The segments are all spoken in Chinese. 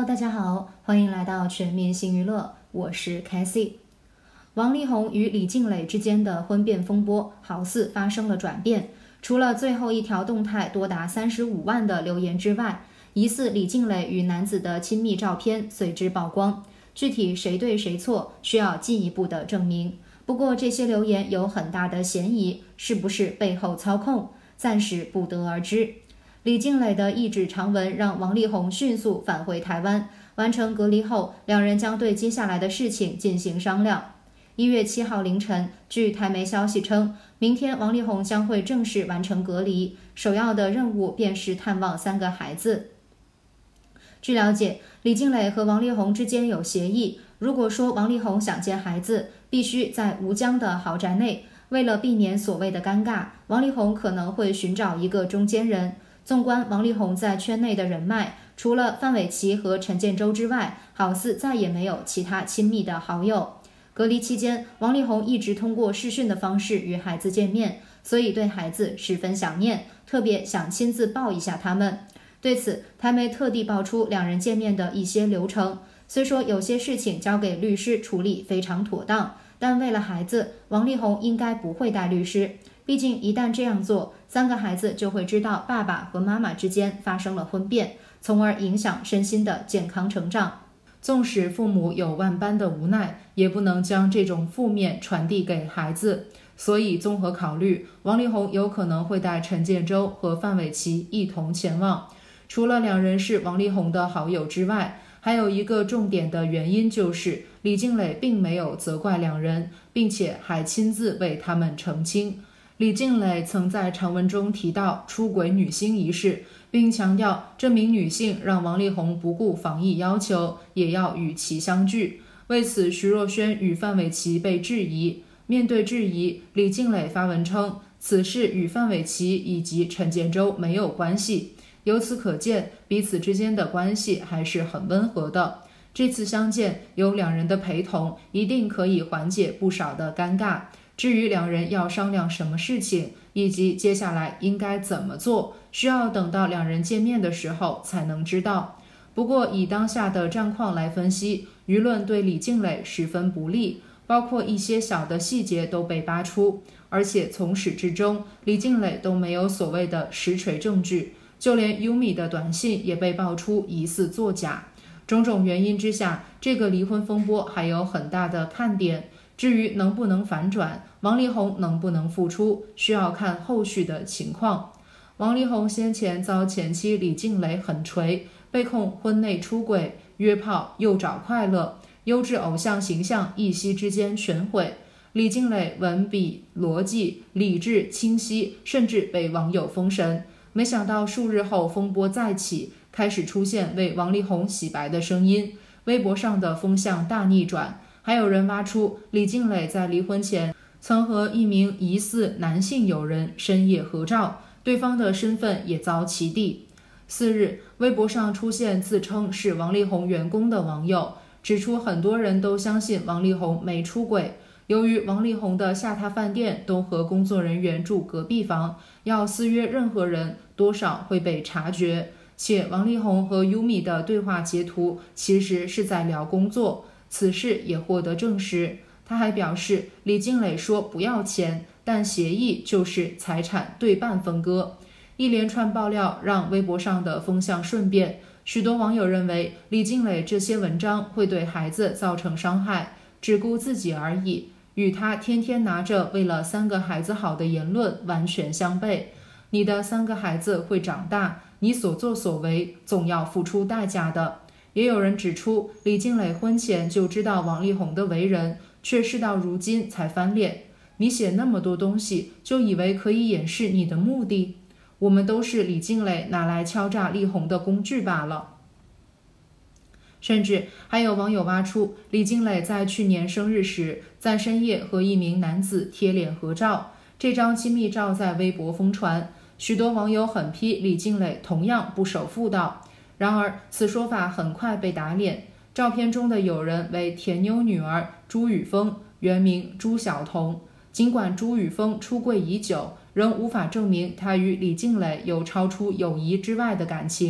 Hello， 大家好，欢迎来到全民新娱乐，我是 Cassie。王力宏与李静蕾之间的婚变风波好似发生了转变，除了最后一条动态多达35万的留言之外，疑似李静蕾与男子的亲密照片随之曝光，具体谁对谁错需要进一步的证明。不过这些留言有很大的嫌疑，是不是背后操控，暂时不得而知。李静蕾的一纸长文让王力宏迅速返回台湾，完成隔离后，两人将对接下来的事情进行商量。1月7号凌晨，据台媒消息称，明天王力宏将会正式完成隔离，首要的任务便是探望3个孩子。据了解，李静蕾和王力宏之间有协议，如果说王力宏想见孩子，必须在吴江的豪宅内。为了避免所谓的尴尬，王力宏可能会寻找一个中间人。纵观王力宏在圈内的人脉，除了范玮琪和陈建州之外，好似再也没有其他亲密的好友。隔离期间，王力宏一直通过视讯的方式与孩子见面，所以对孩子十分想念，特别想亲自抱一下他们。对此，台媒特地爆出两人见面的一些流程。虽说有些事情交给律师处理非常妥当，但为了孩子，王力宏应该不会带律师。毕竟一旦这样做，3个孩子就会知道爸爸和妈妈之间发生了婚变，从而影响身心的健康成长。纵使父母有万般的无奈，也不能将这种负面传递给孩子。所以综合考虑，王力宏有可能会带陈建州和范玮琪一同前往。除了两人是王力宏的好友之外，还有一个重点的原因就是李静蕾并没有责怪两人，并且还亲自为他们澄清。李静蕾曾在长文中提到出轨女星一事，并强调这名女性让王力宏不顾防疫要求，也要与其相聚。为此，徐若瑄与范玮琪被质疑。面对质疑，李静蕾发文称，此事与范玮琪以及陈建州没有关系。由此可见，彼此之间的关系还是很温和的。这次相见有两人的陪同，一定可以缓解不少的尴尬。至于两人要商量什么事情，以及接下来应该怎么做，需要等到两人见面的时候才能知道。不过以当下的战况来分析，舆论对李静蕾十分不利，包括一些小的细节都被扒出，而且从始至终李静蕾都没有所谓的实锤证据，就连 Yumi 的短信也被爆出疑似作假。种种原因之下，这个离婚风波还有很大的看点。至于能不能反转，王力宏能不能复出，需要看后续的情况。王力宏先前遭前妻李静蕾狠锤，被控婚内出轨、约炮、诱找快乐，优质偶像形象一夕之间全毁。李静蕾文笔逻辑理智清晰，甚至被网友封神。没想到数日后风波再起，开始出现为王力宏洗白的声音，微博上的风向大逆转。还有人挖出李静蕾在离婚前曾和一名疑似男性友人深夜合照，对方的身份也遭起底。4日，微博上出现自称是王力宏员工的网友，指出很多人都相信王力宏没出轨。由于王力宏的下榻饭店都和工作人员住隔壁房，要私约任何人多少会被察觉。且王力宏和 Yumi 的对话截图其实是在聊工作，此事也获得证实。他还表示，李静蕾说不要钱，但协议就是财产对半分割。一连串爆料让微博上的风向瞬变，许多网友认为李静蕾这些文章会对孩子造成伤害，只顾自己而已，与他天天拿着为了3个孩子好的言论完全相悖。你的3个孩子会长大，你所作所为总要付出代价的。也有人指出，李静蕾婚前就知道王力宏的为人，却事到如今才翻脸。你写那么多东西，就以为可以掩饰你的目的？我们都是李静蕾拿来敲诈力宏的工具罢了。甚至还有网友挖出李静蕾在去年生日时，在深夜和一名男子贴脸合照，这张亲密照在微博疯传，许多网友狠批李静蕾同样不守妇道。然而此说法很快被打脸，照片中的友人为甜妞女儿朱雨峰，原名朱晓彤。尽管朱雨峰出柜已久，仍无法证明他与李静蕾有超出友谊之外的感情。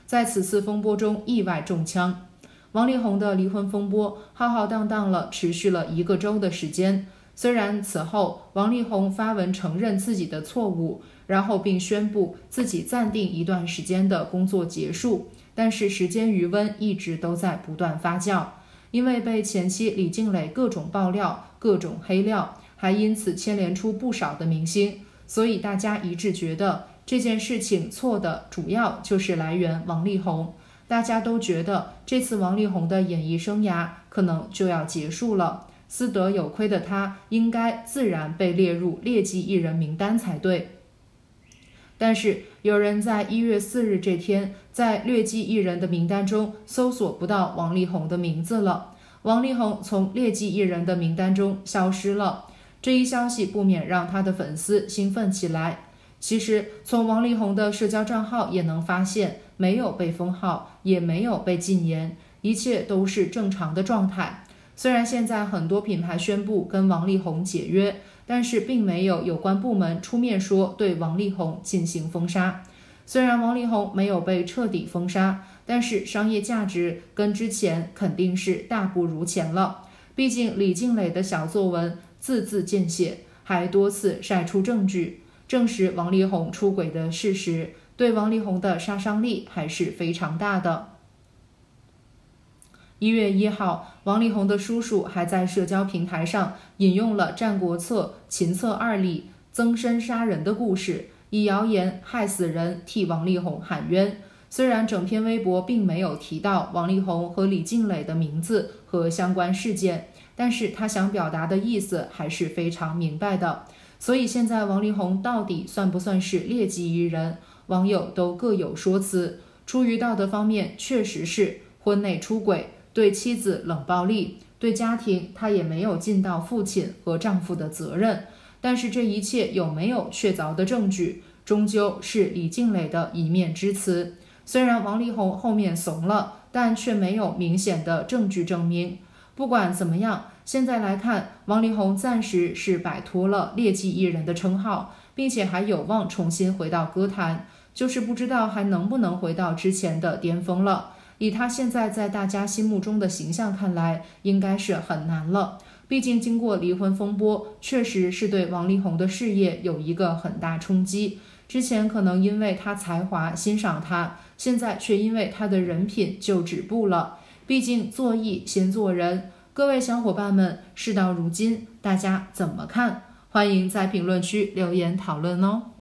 在此次风波中意外中枪。王力宏的离婚风波浩浩荡荡了持续了1个周的时间。虽然此后王力宏发文承认自己的错误，然后并宣布自己暂定一段时间的工作结束，但是时间余温一直都在不断发酵。因为被前妻李静蕾各种爆料、各种黑料，还因此牵连出不少的明星，所以大家一致觉得这件事情错的主要就是来源王力宏。大家都觉得这次王力宏的演艺生涯可能就要结束了，私德有亏的他应该自然被列入劣迹艺人名单才对。但是有人在1月4日这天在劣迹艺人的名单中搜索不到王力宏的名字了，王力宏从劣迹艺人的名单中消失了。这一消息不免让他的粉丝兴奋起来。其实从王力宏的社交账号也能发现，没有被封号，也没有被禁言，一切都是正常的状态。虽然现在很多品牌宣布跟王力宏解约，但是并没有有关部门出面说对王力宏进行封杀。虽然王力宏没有被彻底封杀，但是商业价值跟之前肯定是大不如前了。毕竟李静蕾的小作文字字见血，还多次晒出证据，证实王力宏出轨的事实，对王力宏的杀伤力还是非常大的。1月1号，王力宏的叔叔还在社交平台上引用了《战国策·秦策2》里曾参杀人的故事，以谣言害死人替王力宏喊冤。虽然整篇微博并没有提到王力宏和李静蕾的名字和相关事件，但是他想表达的意思还是非常明白的。所以现在王力宏到底算不算是劣迹艺人，网友都各有说辞。出于道德方面，确实是婚内出轨，对妻子冷暴力，对家庭他也没有尽到父亲和丈夫的责任。但是这一切有没有确凿的证据，终究是李静蕾的一面之词。虽然王力宏后面怂了，但却没有明显的证据证明。不管怎么样，现在来看，王力宏暂时是摆脱了劣迹艺人的称号，并且还有望重新回到歌坛，就是不知道还能不能回到之前的巅峰了。以他现在在大家心目中的形象看来，应该是很难了。毕竟经过离婚风波，确实是对王力宏的事业有一个很大冲击。之前可能因为他才华欣赏他，现在却因为他的人品就止步了。毕竟做艺先做人。各位小伙伴们，事到如今，大家怎么看？欢迎在评论区留言讨论哦。